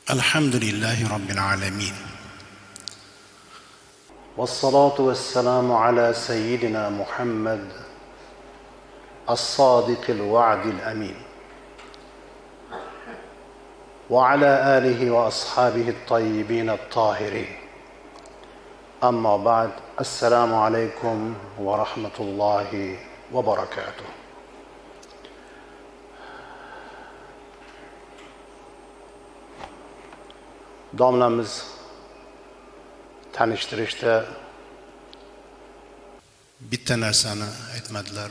Elhamdülillahi Rabbil alemin. Vessalatu vesselamu ala seyyidina Muhammed as-sadikil va'dil amin. Ve ala alihi ve ashabihi tayyibin at-tahirin. Amma ba'd. Esselamu aleyküm ve rahmetullahi ve berekatuhu. Domlamiz tanishtirishda Bitta narsani aytmadilar.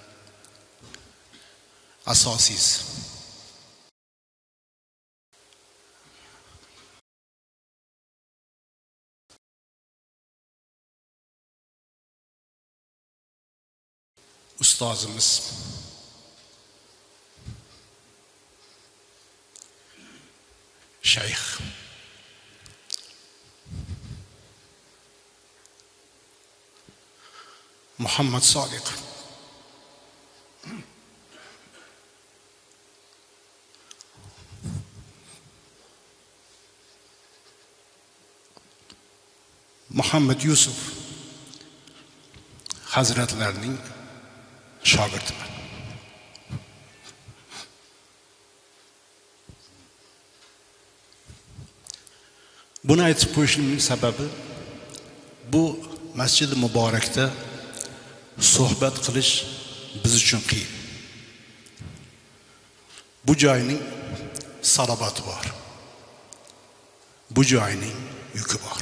Asosiysi. Ustozimiz Shayx Muhammad Sodiq Muhammad Yusuf Hazratlarining shogirdiman. Buni aytib qo'yishimning sababi bu Masjid-i Muborakda suhbat qilish biz uchun qiyin. Bu joyning salobati bor. Bu joyning yuki bor.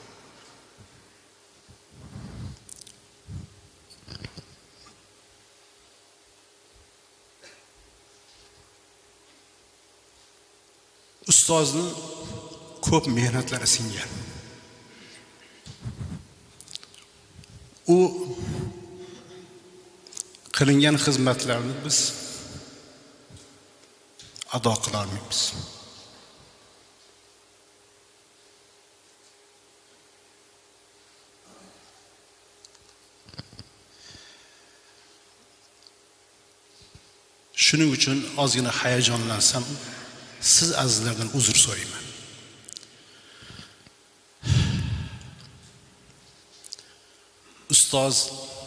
Ustozni ko'p mehnatlari singan. U qilingan xizmatlarni biz ado qila olmaymiz. Shuning uchun ozgina hayajonlansam, siz azizlardan uzr so'rayman. Ustoz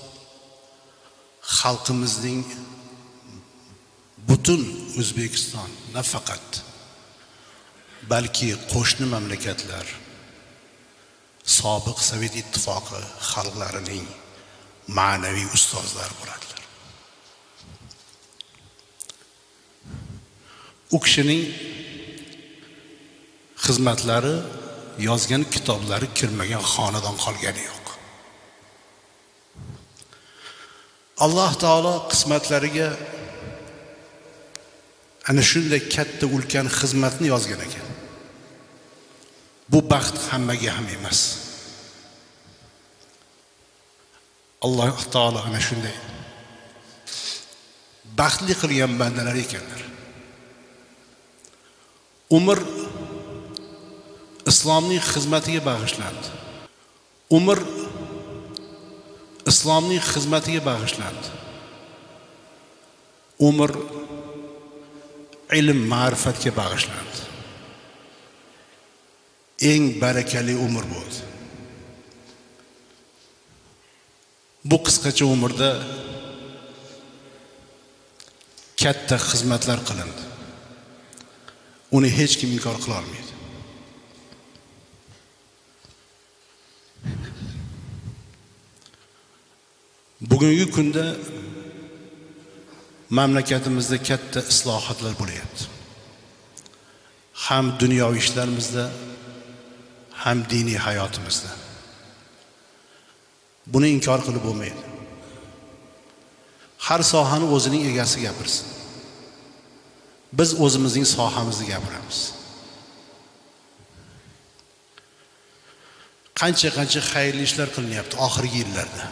xalqimizning butun O'zbekiston, nafaqat balki qo'shni mamlakatlar, sobiq Sovet ittifoqi xalqlarining ma'naviy ustozlari bo'ladilar. U kishining xizmatlari, yozgan kitoblari kirmagan xonadon qolgani yo'q. Alloh taolo qismatlariga ana shunday katta ulkan xizmatni yozgan ekan. Bu baxt hammaga ham emas. Alloh taolo ana shunday baxtli qilgan bandalar ekanlar. Umr islomning xizmatiga bag'ishlandi. Umr islomning xizmatiga bag'ishlandi. Umr ilm, ma'rifatga bag'ishlandi. Eng barakali umr bo'ldi. Bu qisqacha umrda katta xizmatlar qilindi. Uni hech kim inkor qila olmaydi. Bugungi kunda mamlakatimizda katta islohotlar bo'lyapti. Ham dunyoviy ishlarimizda, ham diniy hayotimizda. Buni inkor qilib bo'lmaydi. Har sohani o'zining egasi gapirsin. Biz o'zimizning sohamizni gapiramiz. Qancha xayrli ishlar qilinyapti oxirgi yillarda.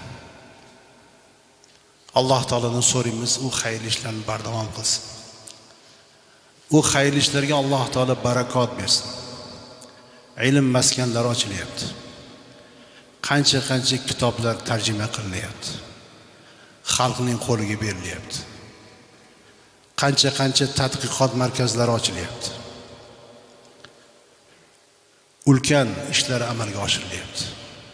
Alloh taolodan so'raymiz, u xayrli ishlarni bardavom qilsin. U xayrli ishlarga Alloh taolo barakot bersin. Ilm maskanlari ochilyapti. Qancha kitoblar tarjima qilinyapti. Xalqning qo'liga berilyapti. Qancha tadqiqot markazlari ochilyapti. ulkan ishlar amalga oshirilyapti.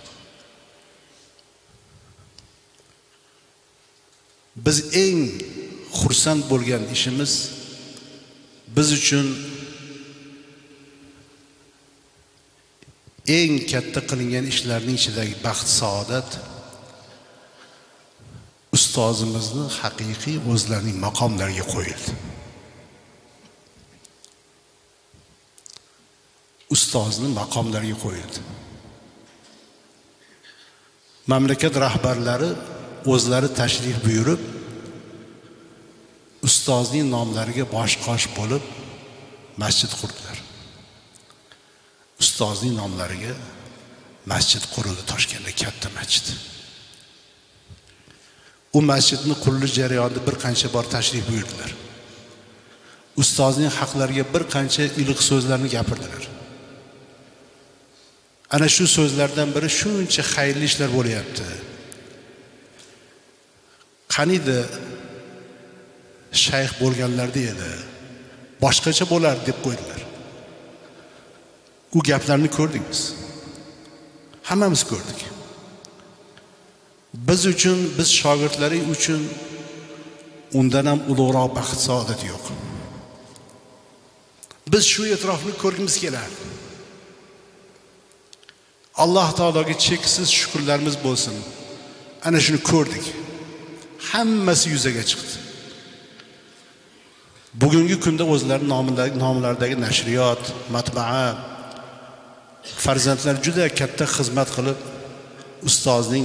Biz eng xursand bo'lgan ishimiz biz uchun eng katta qilingan ishlarning ichidagi baxt, saodat ustozimizni haqiqiy o'zlarining maqomlariga qo'yildi. Ustozning maqomlariga qo'yildi. Mamlakat rahbarlari o'zlari tashrif buyurib, ustozning nomlariga bosh-qosh bo'lib masjid qurdilar. Ustozning nomlariga masjid qurildi Toshkentda, katta masjid. U masjidni qurilish jarayonida bir qancha bor tashrif buyurdilar. Ustozning haqlariga bir qancha iliq so'zlarni gapirdilar. Ana shu so'zlardan biri shuncha xayrli ishlar bo'lyapti. Qanida shayx bo'lganlarda edi, boshqacha bo'lardi deb qo'ydilar. U gaplarni ko'rdik biz. Hammamiz ko'rdik. Biz uchun, biz shogirdlari uchun undan ham ulug'roq baxt, saodat yo'q. Biz shu e'tirofni ko'rgimiz kelardi. Alloh taologa cheksiz shukrlarimiz bo'lsin. Ana shuni ko'rdik. Hammasi yuzaga chiqdi. Bugungi kunda o'zlarining nomlaridagi nashriyot, matbaa, farzandlar juda katta xizmat qilib, ustozning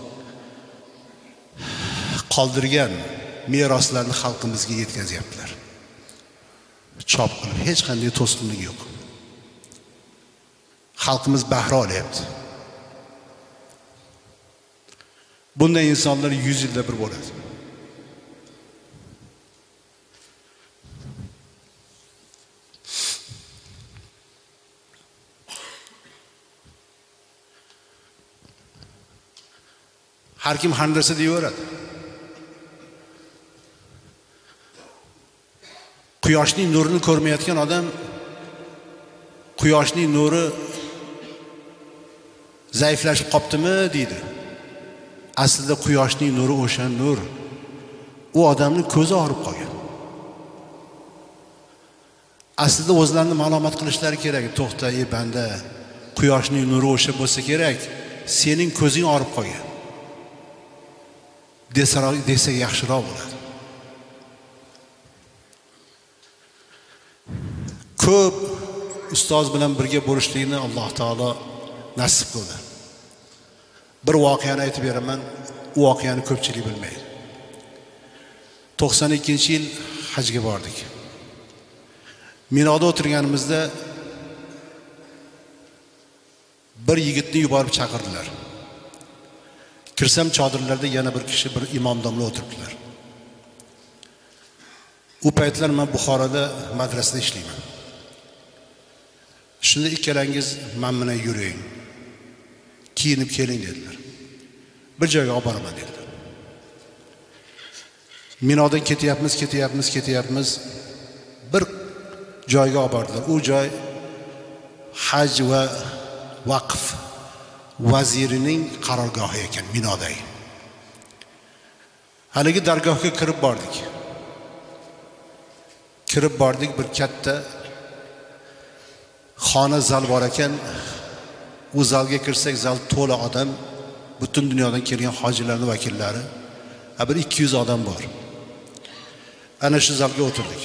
qoldirgan meroslarni xalqimizga yetkazyaptilar. Chop qilib, hech qanday to'sqinlik yo'q. Xalqimiz bahra olyapti. Bunday insonlar 100 yilda bir bo'ladi. Har kim har narsa deyaveradi. Quyoshning nurini ko'rmayotgan odam quyoshning nuri zaiflashib qoptimi deydi. Aslida quyoshning nuri o'sha nur. U odamning ko'zi og'rib qolgan. Aslida o'zlarini ma'lumot qilishlari kerak. To'xta, ey banda, quyoshning nuri o'sha bo'lsa kerak, sening ko'zing og'rib qolgan. Desa yaxshiroq bo'ladi. Ko'p ustoz bilan birga bo'lishlikni Alloh taolo nasib qildi. Bir voqeani aytib beraman, u voqeani ko'pchilik bilmaydi. 92-yil hajga bordik. Minoda o'tirganimizda bir yigitni yuborib chaqirdilar. Kirsam chodirlarda yana bir kishi, bir imom domla o'tiribdilar. U paytlar men Buxoroda madrasada ishlayman. Shunda ikkalangiz men bilan yuring, kiyinib keling dedilar. Bir joyga olib boraman dedilar. Minodan ketyapmiz. Bir joyga olib bordilar. U joy haj va vaqf vazirining qarorgohi ekan, Minodagi. Haligi dargohga kirib bordik. Bir katta xona, zal bor ekan. U zalga kirsak, zal to'la odam, butun dunyodan kelgan hojilarning vakillari, bir 200 odam bor. Ana shu zalga o'tirdik.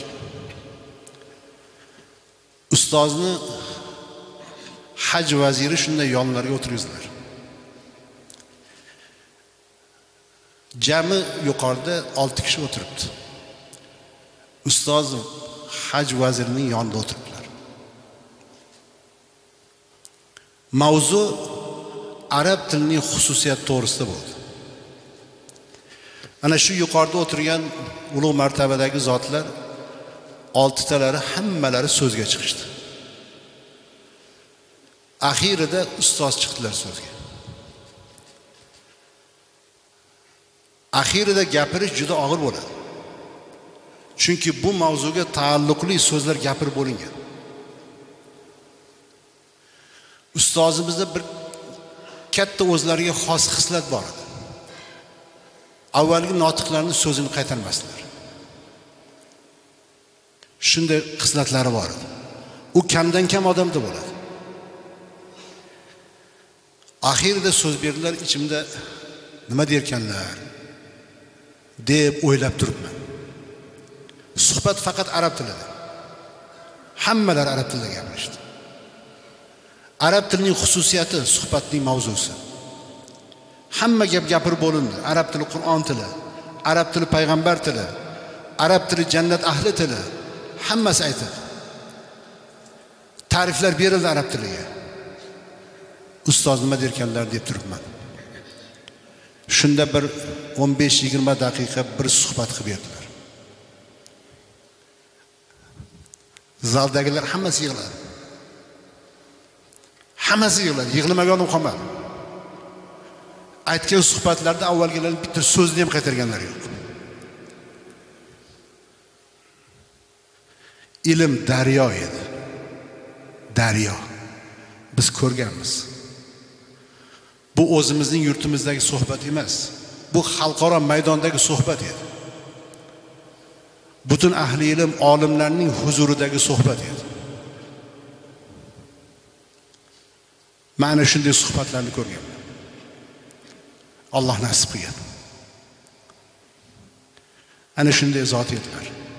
Ustozni haj vaziri shunday yonlariga o'tirgizdilar. Jami yuqorida 6 kishi o'tiribdi. Ustoz haj vazirining yonida o'tiribdilar. Mavzu arab tilining xususiyati to'g'risida bo'ldi. Ana shu yuqorida o'tirgan ulug' martabadagi zotlar 6 talari hammalari so'zga chiqishdi. Axirida ustoz chiqdilar so'zga. Axirida gapirish juda og'ir bo'ladi. Chunki bu mavzuga taalluqli so'zlar gapirib bo'lingan. ustozimizda bir katta o'zlariga xos xislat bor edi. Avvalgi notiqlarning so'zini qaytarmasdilar. Shunday xislatlari bor edi. U kamdan kam odamda bo'ladi. Oxirida so'z berdilar, ichimda nima derkanlar deb o'ylab turibman. Suhbat faqat arab tilida. Hammalar arab tilida gapirishdi. Arab tilining xususiyati suhbatning mavzusi. Hamma gap gapirib bo'lindi. Arab tili Qur'on tili, arab tili payg'ambar tili, arab tili jannat ahli tili, hammasi aytildi. Ta'riflar berildi arab tiliga. Ustoz nima derkanlar deb turibman. Shunda bir 15-20 daqiqa bir suhbat qilib berdilar. Zaldagilar hammasi yig'ladi. Hammasi yig'ladi, yig'lamagan qolmadi. Aytgan suhbatlarda avvalgilarning bitta so'zni ham qaytarganlar yo'q. Ilm daryo edi. Daryo. Biz ko'rganmiz. Bu o'zimizning yurtimizdagi suhbat emas. Bu xalqaro maydondagi suhbat edi. Butun ahli ilm olimlarning huzuridagi suhbat edi. Mana shunday suhbatlarni ko'rganman. Alloh nasib qilgan. Ana shunday zot edilar.